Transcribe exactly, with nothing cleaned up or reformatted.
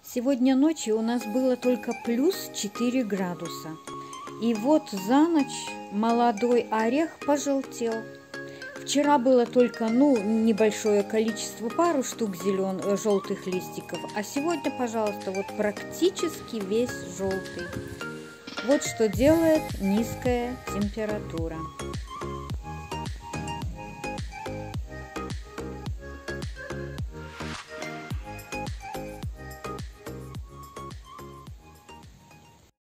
Сегодня ночью у нас было только плюс четыре градуса. И вот за ночь молодой орех пожелтел. Вчера было только, ну, небольшое количество, пару штук зелен, желтых листиков. А сегодня, пожалуйста, вот практически весь желтый. Вот что делает низкая температура.